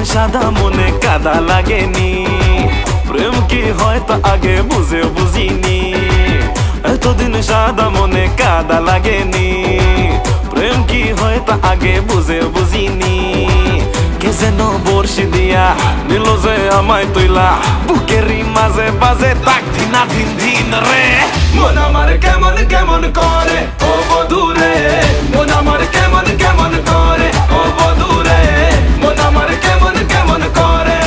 সাদা মনে কাদা লাগেনি, প্রেম কি হয় তা আগে বুঝে বুঝিনি। এতদিন সাদা মনে কাদা লাগেনি, প্রেম কি হয় তা আগে বুঝে বুঝিনি। কে যেন বর্ষি দিয়া নিল যে আমায় তুইলা, বুকেরই মাঝে বাজে তাক দিনা দিন দিন রে। মন আমার কেমন কেমন করে ও বধুরে, মন আমার কেমন কেমন করে ও বধুরে, মন আমার কেমন কেমন করে।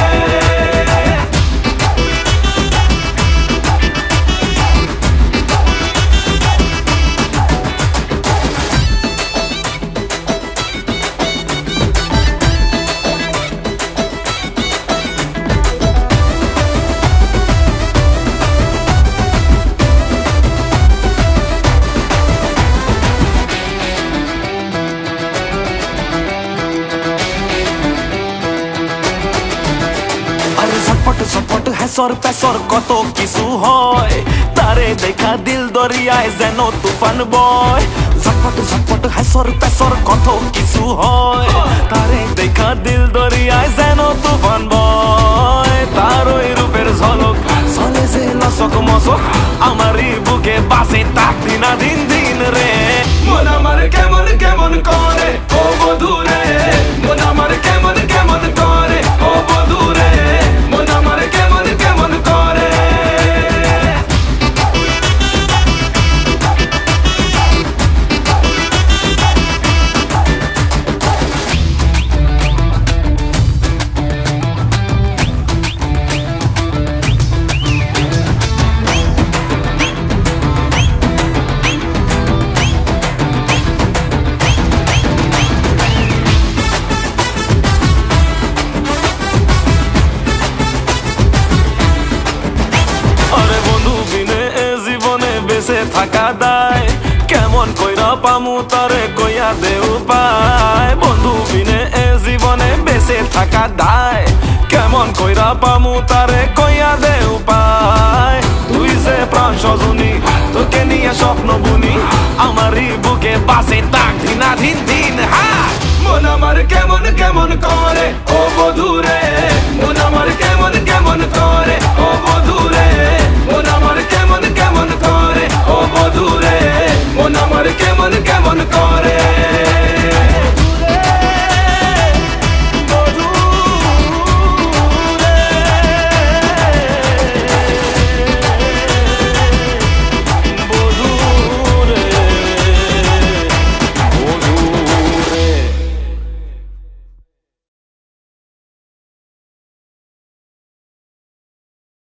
ছটপট হেসর পেসর কত কিছু হয়, তারে দেখা দিল দরিয়ায় যেন তুফান বয়। ঝটপট হেসর পেসর কত কিছু হয়, তারে দেখা দিল দরিয়ায় যেন তুফান বয়। তার ওই রূপের ঝলক চলে যে লসক মসক, আমারই বুকে বাসে তাক দিনা দিন দিন রে। মন আমার কেমন কেমন করে ও বধুরে, মন আমার কেমন কেমন করে ও বধুরে, মন আমার কেমন কেমন করে। থাকা দায় কেমন কইরা পামু তারে কইয়া দে উপায়। বন্ধু বিনে এ জীবনে বেঁচে থাকা দায়, কেমন কইরা পামু তারে কইয়া দে উপায়। তুই যে প্রাণ সজনী, তোকে নিয়ে স্বপ্ন বুনি, আমারই বুকে বাসে তাক দিনা দিন দিন। হ্যাঁ, মন আমার কেমন কেমন করে ও বধুরে,